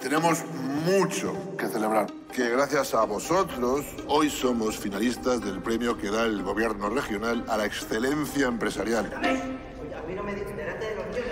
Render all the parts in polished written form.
Tenemos mucho que celebrar. Que gracias a vosotros, hoy somos finalistas del premio que da el gobierno regional a la excelencia empresarial. Oye, a mí no me dices delante de los niños,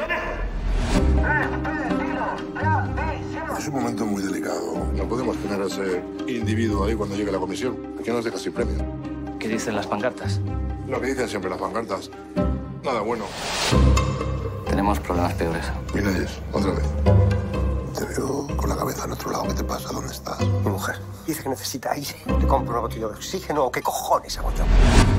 no me... Es un momento muy delicado. No podemos tener a ese individuo ahí cuando llegue la comisión. Aquí nos deja sin premio. ¿Qué dicen las pancartas? Lo que dicen siempre las pancartas. Nada bueno. Tenemos problemas peores. Miralles, otra vez. Te veo con la cabeza al otro lado. ¿Qué te pasa? ¿Dónde estás? Mi mujer dice que necesita aire. Le compro una botella de oxígeno. ¿Qué cojones hago yo?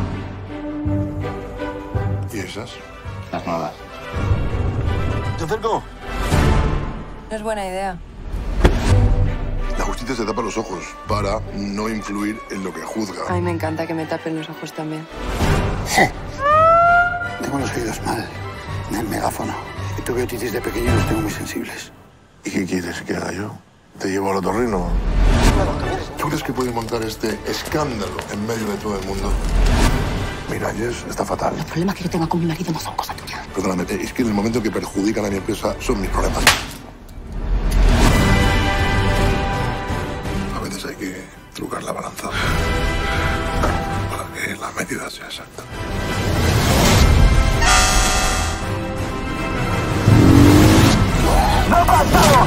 ¿Y esas? Las nuevas. ¿Te acerco? No es buena idea. La justicia se tapa los ojos para no influir en lo que juzga. A mí me encanta que me tapen los ojos también. Tengo los oídos mal, del megáfono. Y tuve otitis de pequeño y los tengo muy sensibles. ¿Y qué quieres que haga yo? ¿Te llevo al otorrino? ¿Tú crees que puede montar este escándalo en medio de todo el mundo? Miralles está fatal. Los problemas que yo tengo con mi marido no son cosa tuya. Perdóname, es que en el momento que perjudican a mi empresa son mis problemas. A veces hay que trucar la balanza para que la medida sea exacta. ¡No pasamos!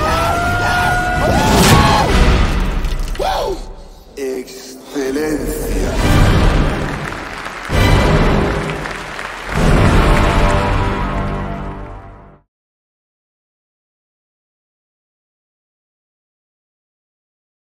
Excelencia.